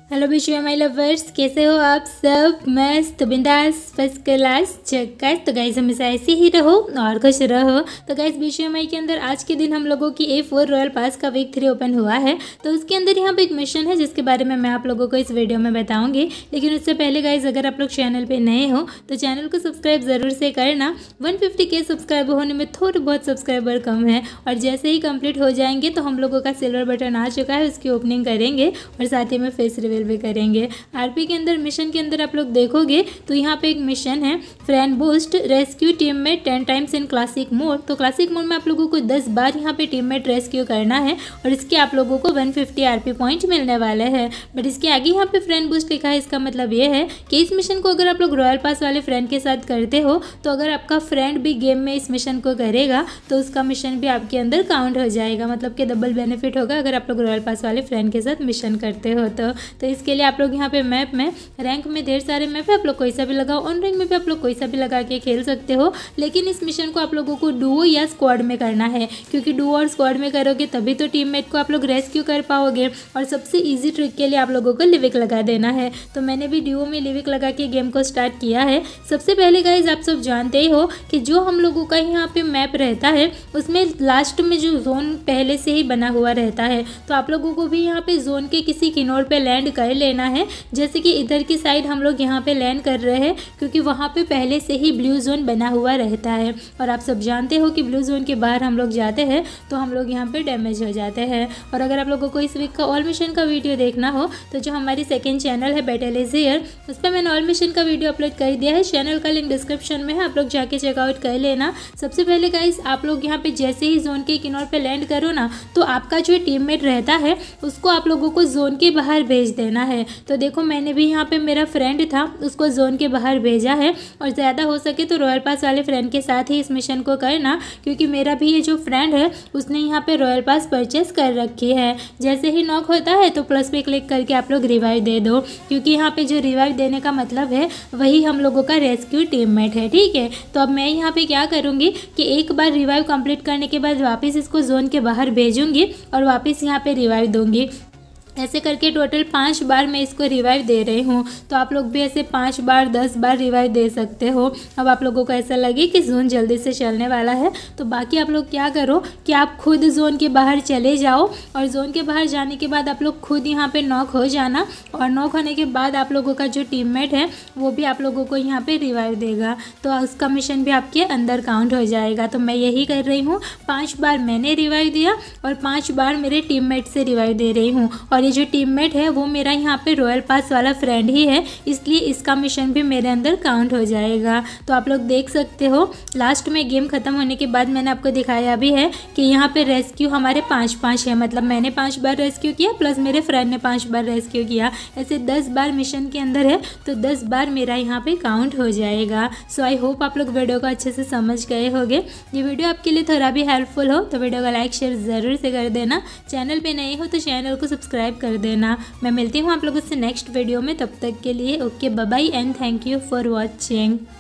Hello विश्व माई lovers, कैसे हो आप सब? मस्त बिंदास फर्स्ट क्लास झक्कास। तो गाइस हमेशा ऐसे ही रहो और खुश रहो। तो गाइस विश्व माई के अंदर आज के दिन हम लोगों की A4 रॉयल पास का वीक 3 ओपन हुआ है। तो उसके अंदर यहाँ पे एक मिशन है जिसके बारे में मैं आप लोगों को इस वीडियो में बताऊंगी। लेकिन उससे पहले गाइस अगर आप लोग चैनल पर नए हो तो चैनल को सब्सक्राइब ज़रूर से करना। 150K सब्सक्राइबर होने में थोड़े बहुत सब्सक्राइबर कम है और जैसे ही कंप्लीट हो जाएंगे तो हम लोगों का सिल्वर बटन आ चुका है, उसकी ओपनिंग करेंगे और साथ ही में फेस रिवील भी करेंगे। आरपी के अंदर मिशन के अंदर आप लोग देखोगे तो यहाँ पे एक मिशन है friend boost rescue teammate 10 times in classic mode. तो क्लासिक मोड में आप लोगों को 10 बार यहाँ पे टीममेट रेस्क्यू करना है और इसके आप लोगों को 150 आरपी पॉइंट मिलने वाले हैं। बट इसके आगे यहाँ पे फ्रेंड बूस्ट लिखा है, इसका मतलब ये है कि इस मिशन को अगर आप लोग रॉयल पास वाले फ्रेंड के साथ करते हो तो अगर आपका फ्रेंड भी गेम में इस मिशन को करेगा तो उसका मिशन भी आपके अंदर काउंट हो जाएगा। मतलब कि डबल बेनिफिट होगा अगर आप लोग रॉयल पास वाले फ्रेंड के साथ मिशन करते हो तो इसके लिए आप लोग यहाँ पे मैप में रैंक में ढेर सारे मैप है, आप लोग कोई सा भी लगाओ। ऑन रैंक में भी आप लोग कोई सा भी लगा के खेल सकते हो, लेकिन इस मिशन को आप लोगों को डुओ या स्क्वाड में करना है, क्योंकि डुओ और स्क्वाड में करोगे तभी तो टीममेट को आप लोग रेस्क्यू कर पाओगे। और सबसे ईजी ट्रिक के लिए आप लोगों को लिविक लगा देना है। तो मैंने भी डुओ में लिविक लगा के गेम को स्टार्ट किया है। सबसे पहले गाइज आप सब जानते ही हो कि जो हम लोगों का यहाँ पे मैप रहता है उसमें लास्ट में जो जोन पहले से ही बना हुआ रहता है, तो आप लोगों को भी यहाँ पे जोन के किसी किनारे पे लैंड कर लेना है। जैसे कि इधर की साइड हम लोग यहाँ पे लैंड कर रहे हैं क्योंकि वहाँ पे पहले से ही ब्लू जोन बना हुआ रहता है। और आप सब जानते हो कि ब्लू जोन के बाहर हम लोग जाते हैं तो हम लोग यहाँ पे डैमेज हो जाते हैं। और अगर आप लोगों को इस वीक का ऑल मिशन का वीडियो देखना हो तो जो हमारी सेकेंड चैनल है बैटल इज हियर, उस पर मैंने ऑल मिशन का वीडियो अपलोड कर दिया है। चैनल का लिंक डिस्क्रिप्शन में है, आप लोग जाके चेकआउट कर लेना। सबसे पहले गाइस आप लोग यहाँ पे जैसे ही जोन के किनारे पे लैंड करो ना तो आपका जो टीममेट रहता है उसको आप लोगों को जोन के बाहर भेज देना है। तो देखो मैंने भी यहाँ पे मेरा फ्रेंड था उसको जोन के बाहर भेजा है। और ज़्यादा हो सके तो रॉयल पास वाले फ्रेंड के साथ ही इस मिशन को करना, क्योंकि मेरा भी ये जो फ्रेंड है उसने यहाँ पे रॉयल पास परचेस कर रखी है। जैसे ही नॉक होता है तो प्लस पे क्लिक करके आप लोग रिवाइव दे दो, क्योंकि यहाँ पे जो रिवाइव देने का मतलब है वही हम लोगों का रेस्क्यू टीममेट है। ठीक है, तो अब मैं यहाँ पे क्या करूँगी कि एक बार रिवाइव कंप्लीट करने के बाद वापस इसको जोन के बाहर भेजूँगी और वापस यहाँ पे रिवाइव दूँगी। ऐसे करके टोटल 5 बार मैं इसको रिवाइव दे रही हूँ। तो आप लोग भी ऐसे 5 बार 10 बार रिवाइव दे सकते हो। अब आप लोगों को ऐसा लगे कि जोन जल्दी से चलने वाला है तो बाकी आप लोग क्या करो कि आप खुद जोन के बाहर चले जाओ और जोन के बाहर जाने के बाद आप लोग खुद यहाँ पे नॉक हो जाना। और नॉक होने के बाद आप लोगों का जो टीममेट है वो भी आप लोगों को यहाँ पर रिवाइव देगा, तो उसका मिशन भी आपके अंदर काउंट हो जाएगा। तो मैं यही कर रही हूँ, 5 बार मैंने रिवाइव दिया और 5 बार मेरे टीममेट से रिवाइव दे रही हूँ। और ये जो टीममेट है वो मेरा यहाँ पे रॉयल पास वाला फ्रेंड ही है, इसलिए इसका मिशन भी मेरे अंदर काउंट हो जाएगा। तो आप लोग देख सकते हो लास्ट में गेम खत्म होने के बाद मैंने आपको दिखाया भी है कि यहाँ पे रेस्क्यू हमारे 5-5 है। मतलब मैंने 5 बार रेस्क्यू किया प्लस मेरे फ्रेंड ने 5 बार रेस्क्यू किया। ऐसे 10 बार मिशन के अंदर है तो 10 बार मेरा यहाँ पे काउंट हो जाएगा। सो आई होप आप लोग वीडियो को अच्छे से समझ गए होंगे। ये वीडियो आपके लिए थोड़ा भी हेल्पफुल हो तो वीडियो को लाइक शेयर ज़रूर से कर देना। चैनल पर नए हो तो चैनल को सब्सक्राइब कर देना। मैं मिलती हूँ आप लोगों से नेक्स्ट वीडियो में, तब तक के लिए okay bye bye and thank you for watching.